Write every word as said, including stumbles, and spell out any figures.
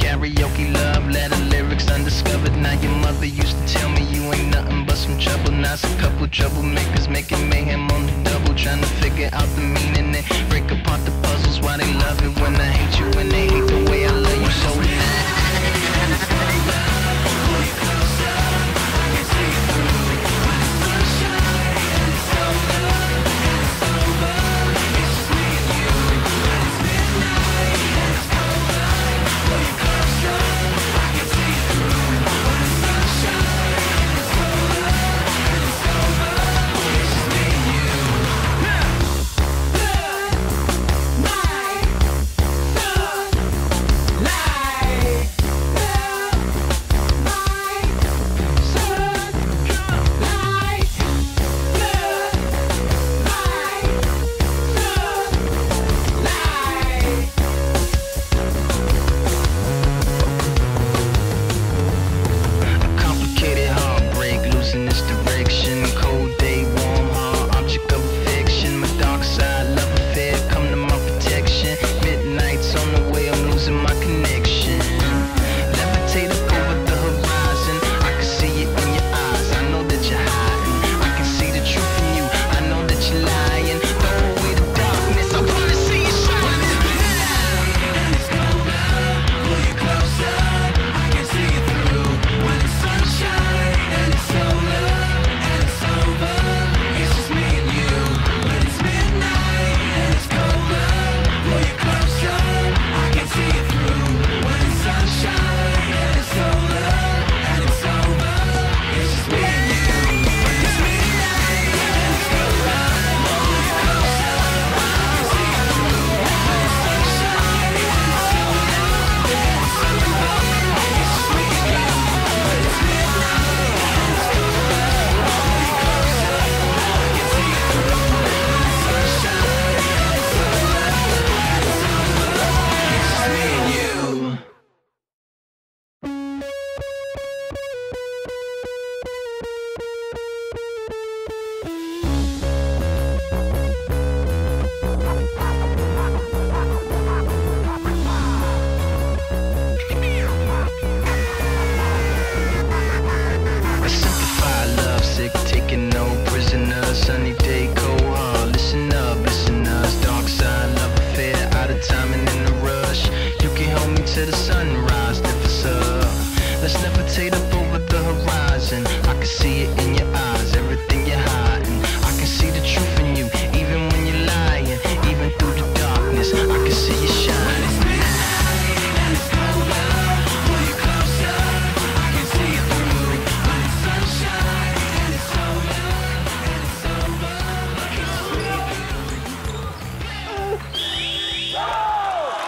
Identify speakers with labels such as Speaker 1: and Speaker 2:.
Speaker 1: karaoke love letter lyrics undiscovered. Now your mother used to tell me you ain't nothing but some trouble. Now it's a couple troublemakers making mayhem on the double, trying to figure out the meaning and break apart the puzzles. Why they love it when I hate you, when they hate the way I love you so now. Sunny day, cold hard, listen up, listeners. Dark side, love affair, out of time and in a rush. You can hold me to the sunrise, lift us up. Let's levitate up over the horizon.